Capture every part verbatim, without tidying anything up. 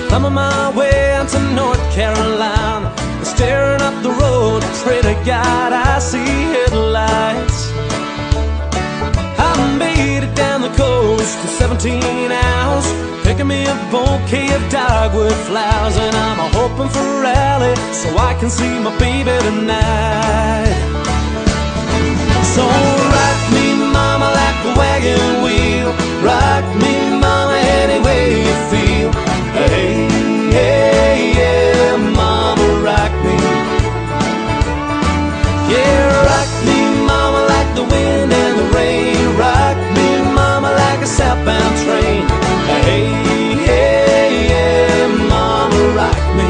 thumbing my way into North Carolina, staring up the road, pray to God I see headlights. I made it down the coast in seventeen hours, picking me a bouquet of dogwood flowers, and I'm a hoping for a rally so I can see my baby tonight. So rock me, mama, like a wagon wheel. Rock me, mama, any way you feel. Hey, hey, yeah, mama, rock me. Yeah, rock me, mama, like the wind and the rain. Rock me, mama, like a southbound train. Hey, hey, yeah, mama, rock me.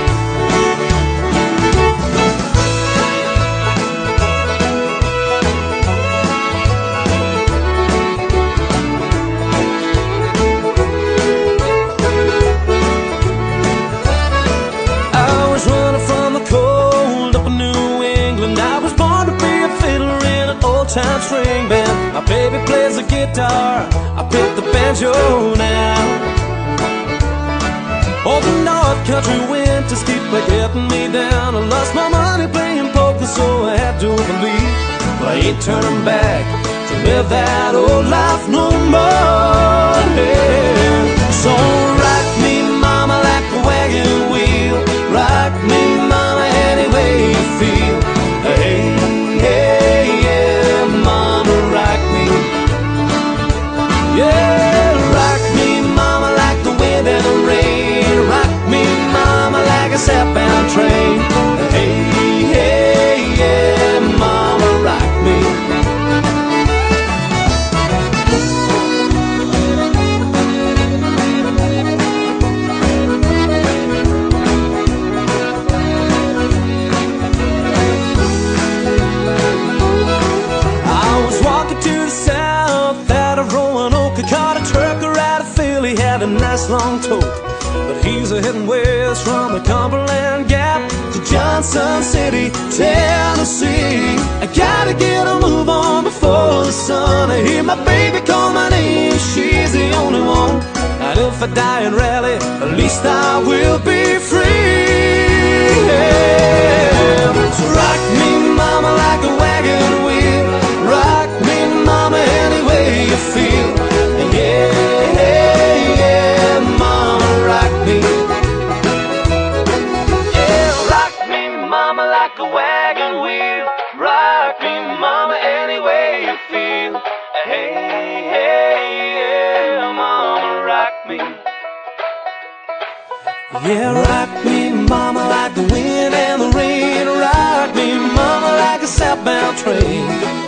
Time string band, my baby plays the guitar, I pick the banjo now. Oh, the North Country winters keep getting me down. I lost my money playing poker, so I had to believe, but I ain't turning back to live that old life no more. Yeah. So rock me, mama, like a wagon wheel. Rock me, mama, any way you feel. Hey, hey, yeah, mama, rock me. Yeah, rock me, mama, like the wind and the rain. Rock me, mama, like a southbound train. Hey, hey, yeah, mama, rock me. A nice long tote, but he's a heading west from the Cumberland Gap to Johnson City, Tennessee. I gotta get a move on before the sun. I hear my baby call my name, she's the only one. And if I die in Raleigh, at least I will be free. Yeah. So rock me, mama, like a wagon wheel. Rock me, mama, any way you feel. Yeah. Like a wagon wheel, rock me, mama, any way you feel. Hey, hey, yeah, mama, rock me. Yeah, rock me, mama, like the wind and the rain. Rock me, mama, like a southbound train.